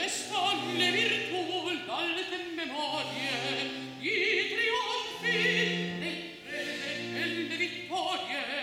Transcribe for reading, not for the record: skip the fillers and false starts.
stanno le virtù d'alte memorie, i trionfi, le prese e le vittorie.